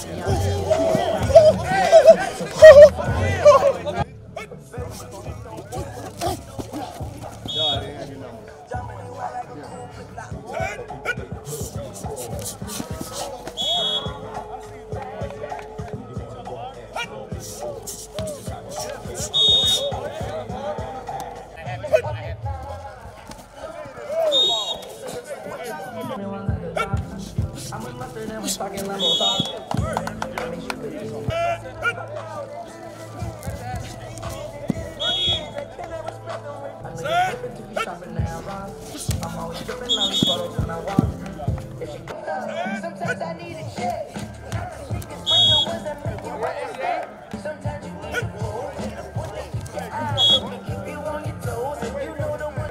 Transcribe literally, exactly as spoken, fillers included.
Sometimes I need a check. She can bring the ones that make you right. Sometimes you need a roll. I don't keep you on your toes. And you know the one.